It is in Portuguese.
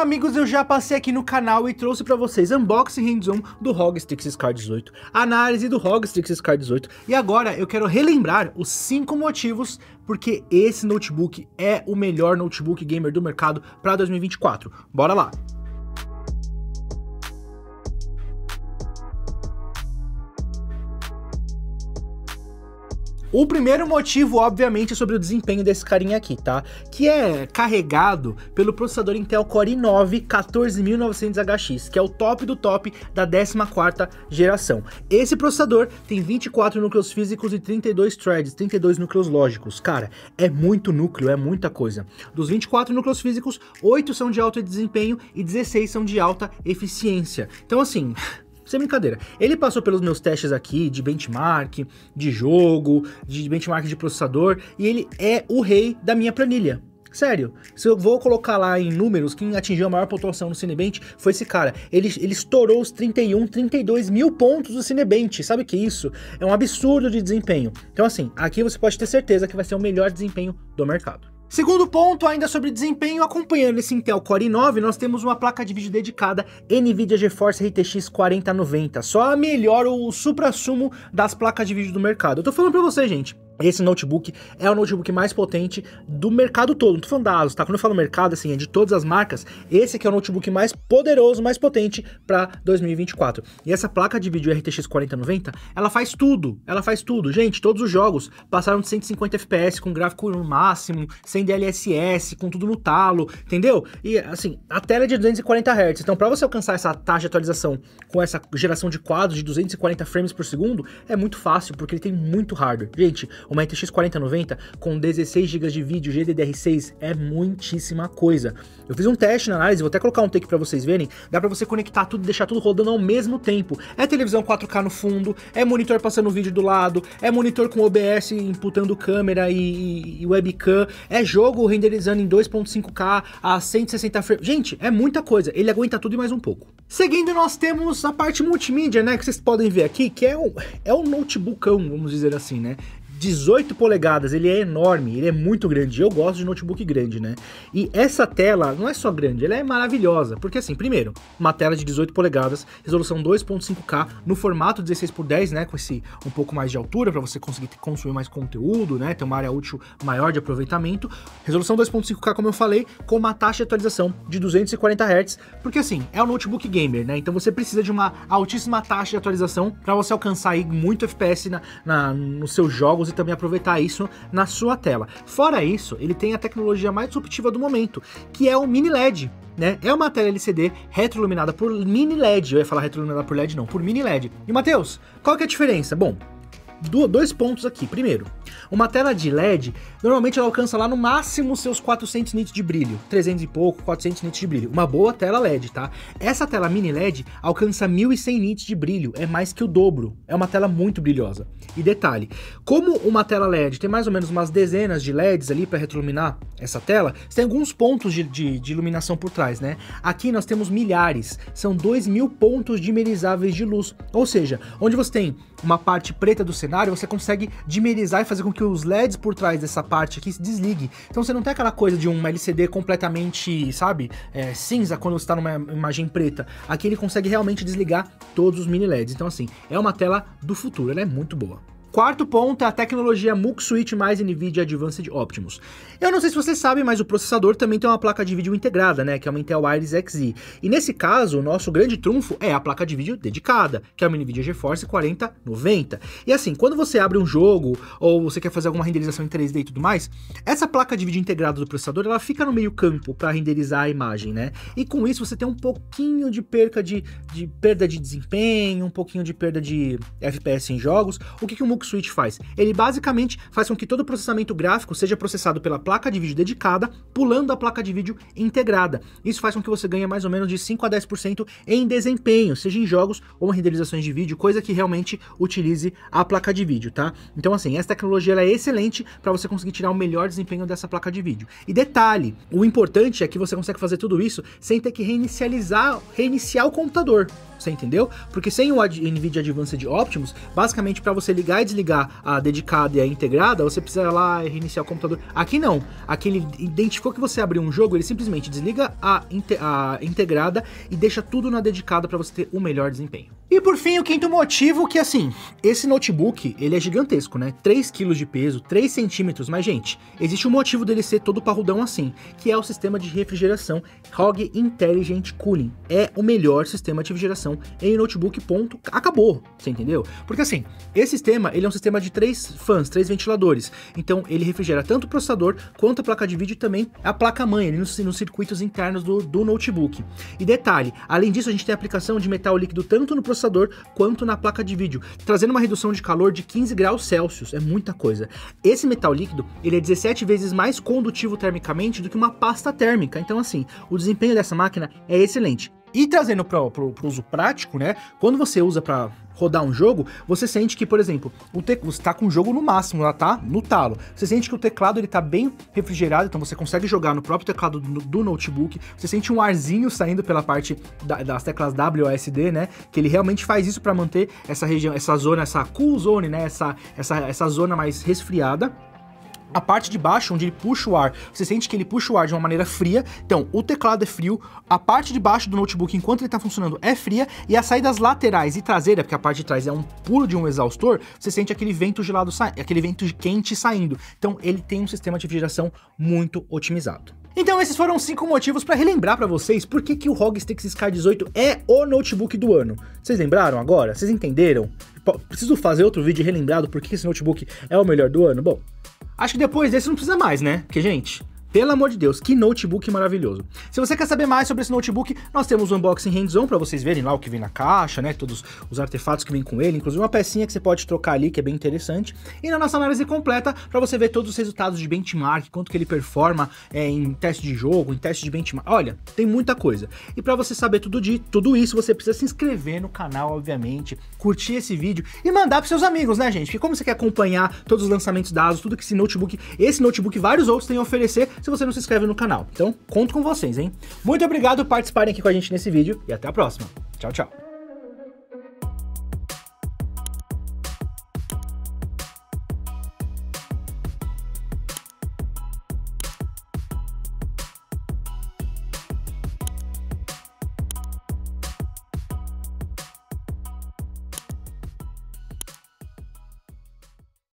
amigos, eu já passei aqui no canal e trouxe pra vocês unboxing hands-on do ROG Strix Scar 18, análise do ROG Strix Scar 18, e agora eu quero relembrar os 5 motivos porque esse notebook é o melhor notebook gamer do mercado para 2024. Bora lá! O primeiro motivo, obviamente, é sobre o desempenho desse carinha aqui, tá? Que é carregado pelo processador Intel Core i9 14900HX, que é o top do top da 14ª geração. Esse processador tem 24 núcleos físicos e 32 threads, 32 núcleos lógicos. Cara, é muito núcleo, é muita coisa. Dos 24 núcleos físicos, 8 são de alto desempenho e 16 são de alta eficiência. Então, assim... sem brincadeira, ele passou pelos meus testes aqui de benchmark, de jogo, de benchmark de processador, e ele é o rei da minha planilha. Sério, se eu vou colocar lá em números, quem atingiu a maior pontuação no Cinebench foi esse cara. Ele estourou os 32 mil pontos do Cinebench. Sabe o que é isso? É um absurdo de desempenho. Então assim, aqui você pode ter certeza que vai ser o melhor desempenho do mercado. Segundo ponto, ainda sobre desempenho, acompanhando esse Intel Core i9, nós temos uma placa de vídeo dedicada NVIDIA GeForce RTX 4090, só a melhor, o suprassumo das placas de vídeo do mercado. Eu tô falando pra você, gente, esse notebook é o notebook mais potente do mercado todo, não tô falando da ASUS, tá? Quando eu falo mercado, assim, é de todas as marcas, esse aqui é o notebook mais poderoso, mais potente pra 2024. E essa placa de vídeo RTX 4090, ela faz tudo, gente, todos os jogos passaram de 150 FPS com gráfico no máximo, sem DLSS, com tudo no talo, entendeu? E assim, a tela é de 240 Hz, então para você alcançar essa taxa de atualização com essa geração de quadros de 240 frames por segundo, é muito fácil, porque ele tem muito hardware. Gente, uma RTX 4090 com 16 GB de vídeo GDDR6 é muitíssima coisa. Eu fiz um teste na análise, vou até colocar um take para vocês verem, dá para você conectar tudo e deixar tudo rodando ao mesmo tempo. É televisão 4K no fundo, é monitor passando vídeo do lado, é monitor com OBS imputando câmera e webcam, é jogo renderizando em 2.5K a 160 frames. Gente, é muita coisa, ele aguenta tudo e mais um pouco. Seguindo, nós temos a parte multimídia, né, que vocês podem ver aqui, que é um notebookão, vamos dizer assim, né. 18 polegadas, ele é enorme, ele é muito grande, eu gosto de notebook grande, né? E essa tela não é só grande, ela é maravilhosa, porque assim, primeiro, uma tela de 18 polegadas, resolução 2.5K, no formato 16:10, né, com esse um pouco mais de altura, para você conseguir consumir mais conteúdo, né, ter uma área útil maior de aproveitamento, resolução 2.5K, como eu falei, com uma taxa de atualização de 240 Hz, porque assim, é um notebook gamer, né, então você precisa de uma altíssima taxa de atualização para você alcançar aí muito FPS nos seus jogos e também aproveitar isso na sua tela. Fora isso, ele tem a tecnologia mais disruptiva do momento, que é o Mini LED, né? É uma tela LCD retroiluminada por Mini LED. Eu ia falar retroiluminada por LED, não, por Mini LED. E Matheus, qual que é a diferença? Bom, dois pontos aqui. Primeiro, uma tela de LED, normalmente ela alcança lá no máximo seus 400 nits de brilho, 300 e pouco, 400 nits de brilho, uma boa tela LED, tá? Essa tela mini LED alcança 1100 nits de brilho, é mais que o dobro, é uma tela muito brilhosa. E detalhe, como uma tela LED tem mais ou menos umas dezenas de LEDs ali para retroiluminar essa tela, você tem alguns pontos de iluminação por trás, né? Aqui nós temos milhares, são 2000 pontos dimerizáveis de luz, ou seja, onde você tem uma parte preta do cenário, você consegue dimerizar e fazer com que os LEDs por trás dessa parte aqui se desliguem. Então você não tem aquela coisa de um LCD completamente, sabe, cinza quando você está numa imagem preta. Aqui ele consegue realmente desligar todos os mini LEDs. Então assim, é uma tela do futuro, ela é muito boa. Quarto ponto é a tecnologia MUX Switch mais NVIDIA Advanced Optimus. Eu não sei se vocês sabem, mas o processador também tem uma placa de vídeo integrada, né, que é uma Intel Iris Xe. E nesse caso, o nosso grande trunfo é a placa de vídeo dedicada, que é uma NVIDIA GeForce 4090. E assim, quando você abre um jogo, ou você quer fazer alguma renderização em 3D e tudo mais, essa placa de vídeo integrada do processador, ela fica no meio campo para renderizar a imagem, né? E com isso você tem um pouquinho de perda de desempenho, um pouquinho de perda de FPS em jogos. O que o MUX Switch faz? Ele basicamente faz com que todo o processamento gráfico seja processado pela placa de vídeo dedicada, pulando a placa de vídeo integrada. Isso faz com que você ganhe mais ou menos de 5 a 10% em desempenho, seja em jogos ou em renderizações de vídeo, coisa que realmente utilize a placa de vídeo, tá? Então assim, essa tecnologia ela é excelente para você conseguir tirar o melhor desempenho dessa placa de vídeo. E detalhe, o importante é que você consegue fazer tudo isso sem ter que reiniciar o computador. você entendeu? Porque sem o NVIDIA Advanced Optimus, basicamente para você ligar e desligar a dedicada e a integrada, você precisa lá reiniciar o computador. Aqui não, aqui ele identificou que você abriu um jogo, ele simplesmente desliga a integrada e deixa tudo na dedicada para você ter o melhor desempenho. E por fim, o quinto motivo, que assim, esse notebook, ele é gigantesco, né? 3 kg de peso, 3 centímetros, mas gente, existe um motivo dele ser todo parrudão assim, que é o sistema de refrigeração ROG Intelligent Cooling. É o melhor sistema de refrigeração em notebook, ponto, acabou, você entendeu? Porque assim, esse sistema, ele é um sistema de 3 fãs, 3 ventiladores, então ele refrigera tanto o processador, quanto a placa de vídeo e também a placa-mãe, ali nos circuitos internos do notebook. E detalhe, além disso a gente tem a aplicação de metal líquido tanto no processador quanto na placa de vídeo, trazendo uma redução de calor de 15 graus Celsius, é muita coisa. Esse metal líquido, ele é 17 vezes mais condutivo termicamente do que uma pasta térmica, então assim, o desempenho dessa máquina é excelente. E trazendo para o uso prático, né, quando você usa para rodar um jogo, você sente que, por exemplo, você tá com o jogo no máximo, lá tá no talo. Você sente que o teclado ele tá bem refrigerado, então você consegue jogar no próprio teclado do notebook. Você sente um arzinho saindo pela parte das teclas WASD, né? Que ele realmente faz isso para manter essa região, essa zona, essa cool zone, né? Essa zona mais resfriada. A parte de baixo, onde ele puxa o ar, você sente que ele puxa o ar de uma maneira fria, então o teclado é frio, a parte de baixo do notebook, enquanto ele está funcionando, é fria, e as saídas laterais e traseira, porque a parte de trás é um pulo de um exaustor, você sente aquele vento gelado, aquele vento quente saindo. Então ele tem um sistema de refrigeração muito otimizado. Então esses foram 5 motivos para relembrar para vocês por que o ROG Strix Sky 18 é o notebook do ano. Vocês lembraram agora? Vocês entenderam? Preciso fazer outro vídeo relembrado por que esse notebook é o melhor do ano? Bom, acho que depois desse não precisa mais, né? Porque, gente, pelo amor de Deus, que notebook maravilhoso. Se você quer saber mais sobre esse notebook, nós temos um unboxing hands-on para vocês verem lá o que vem na caixa, né? Todos os artefatos que vem com ele, inclusive uma pecinha que você pode trocar ali, que é bem interessante. E na nossa análise completa, para você ver todos os resultados de benchmark, quanto que ele performa em teste de jogo, em teste de benchmark. Olha, tem muita coisa. E para você saber tudo isso, você precisa se inscrever no canal, obviamente, curtir esse vídeo e mandar para seus amigos, né, gente? Porque como você quer acompanhar todos os lançamentos da ASUS, tudo que esse notebook e vários outros têm a oferecer, se você não se inscreve no canal. Então, conto com vocês, hein? Muito obrigado por participarem aqui com a gente nesse vídeo e até a próxima. Tchau, tchau.